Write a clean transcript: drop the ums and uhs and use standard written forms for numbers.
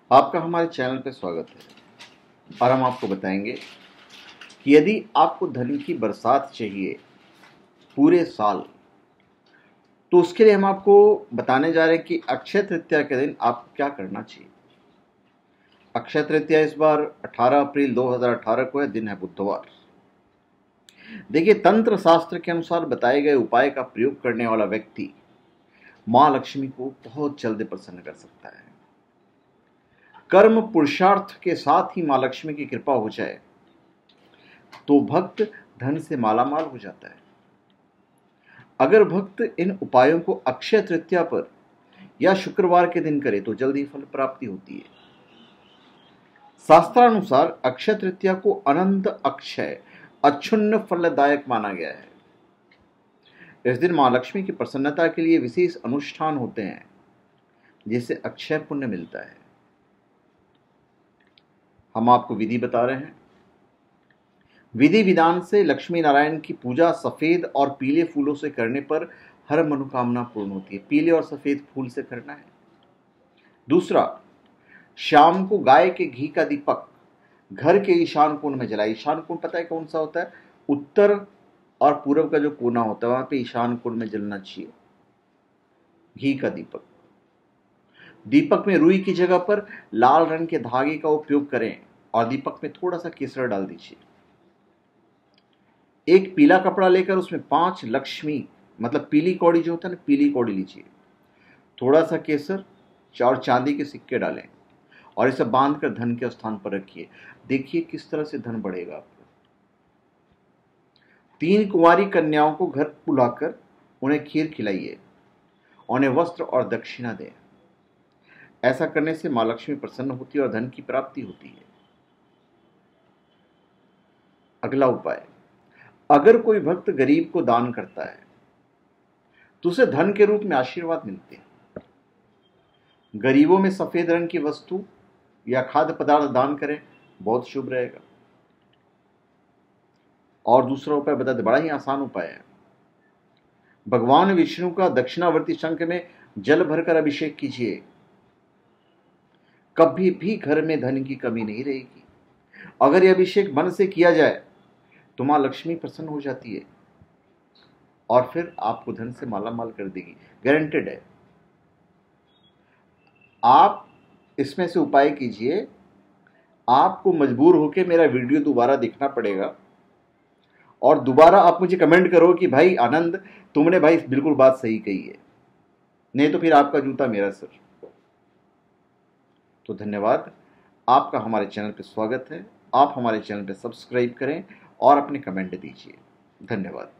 आपका हमारे चैनल पर स्वागत है और हम आपको बताएंगे कि यदि आपको धन की बरसात चाहिए पूरे साल तो उसके लिए हम आपको बताने जा रहे हैं कि अक्षय तृतीया के दिन आपको क्या करना चाहिए। अक्षय तृतीया इस बार 18 अप्रैल 2018 को है, दिन है बुधवार। देखिए, तंत्र शास्त्र के अनुसार बताए गए उपाय का प्रयोग करने वाला व्यक्ति मां लक्ष्मी को बहुत जल्द प्रसन्न कर सकता है। कर्म पुरुषार्थ के साथ ही मां लक्ष्मी की कृपा हो जाए तो भक्त धन से मालामाल हो जाता है। अगर भक्त इन उपायों को अक्षय तृतीया पर या शुक्रवार के दिन करे तो जल्दी फल प्राप्ति होती है। शास्त्रानुसार अक्षय तृतीया को अनंत अक्षय अच्छुन्न फलदायक माना गया है। इस दिन मां लक्ष्मी की प्रसन्नता के लिए विशेष अनुष्ठान होते हैं जिससे अक्षय पुण्य मिलता है। हम आपको विधि बता रहे हैं। विधि विधान से लक्ष्मी नारायण की पूजा सफेद और पीले फूलों से करने पर हर मनोकामना पूर्ण होती है। पीले और सफेद फूल से करना है। दूसरा, शाम को गाय के घी का दीपक घर के ईशान कोण में जलाए। ईशान कोण पता है कौन सा होता है? उत्तर और पूर्व का जो कोना होता है वहां पे ईशान कोण में जलना चाहिए घी का दीपक। दीपक में रुई की जगह पर लाल रंग के धागे का उपयोग करें और दीपक में थोड़ा सा केसर डाल दीजिए। एक पीला कपड़ा लेकर उसमें 5 लक्ष्मी मतलब पीली कौड़ी जो होता है ना, पीली कौड़ी लीजिए। थोड़ा सा केसर और चांदी के सिक्के डालें और इसे बांधकर धन के स्थान पर रखिए। देखिए किस तरह से धन बढ़ेगा आपका। 3 कुंवारी कन्याओं को घर बुलाकर उन्हें खीर खिलाइए, उन्हें वस्त्र और दक्षिणा दें। ऐसा करने से मां लक्ष्मी प्रसन्न होती है और धन की प्राप्ति होती है। अगला उपाय, अगर कोई भक्त गरीब को दान करता है तो उसे धन के रूप में आशीर्वाद मिलते हैं। गरीबों में सफेद रंग की वस्तु या खाद्य पदार्थ दान करें, बहुत शुभ रहेगा। और दूसरा उपाय बता दें, बड़ा ही आसान उपाय है। भगवान विष्णु का दक्षिणावर्ती शंख में जल भरकर अभिषेक कीजिए। कभी भी घर में धन की कमी नहीं रहेगी। अगर यह अभिषेक मन से किया जाए तो मां लक्ष्मी प्रसन्न हो जाती है और फिर आपको धन से मालामाल कर देगी, गारंटेड है। आप इसमें से उपाय कीजिए। आपको मजबूर होकर मेरा वीडियो दोबारा देखना पड़ेगा और दोबारा आप मुझे कमेंट करो कि भाई आनंद, तुमने भाई बिल्कुल बात सही कही है, नहीं तो फिर आपका जूता मेरा सर। तो धन्यवाद, आपका हमारे चैनल पर स्वागत है। आप हमारे चैनल पर सब्सक्राइब करें और अपने कमेंट दीजिए। धन्यवाद।